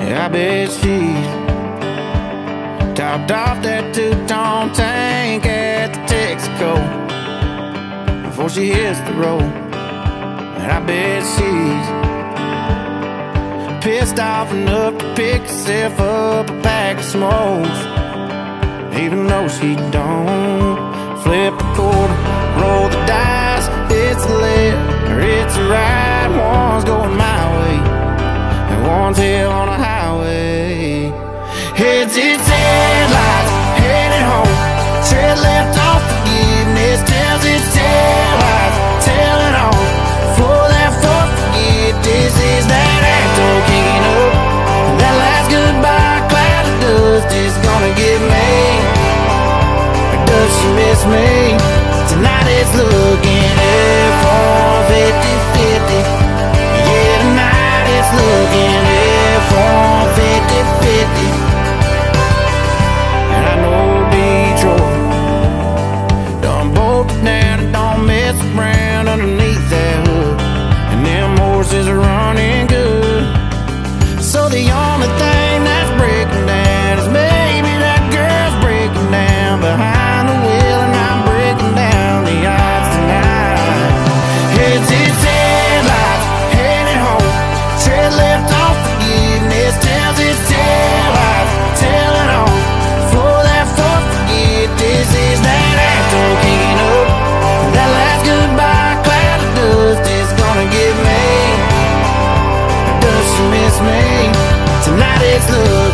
I bet she's topped off that two-tone tank at the Texaco before she hits the road. And I bet she's pissed off enough to pick herself up a pack of smokes, even though she don't. Flip a quarter, roll the dice, it's a left or it's a right. One's going my way and one's hell on a highway. Heads its headlights, headed home. Tread left off forgiveness, tells its taillights, tailing on. For that fourth forget, this is that actor kicking up. That last goodbye cloud of dust is gonna get me. Or does she miss me? Tonight it's looking F-150-50. Yeah, tonight it's looking F-150-50. And I know Detroit done bolted down and don't mess around underneath that hood. And them horses are running good. So the only thing that's breaking down is maybe that girl's breaking down behind the wheel, and I'm breaking down the odds tonight. Heads its headlights, headed home. Tread left off forgiveness, tells its taillights, tailing on. For that fourth forget, this is that actor kicking up. That last goodbye cloud of dust is gonna get me. Or does she miss me? Tonight it's love.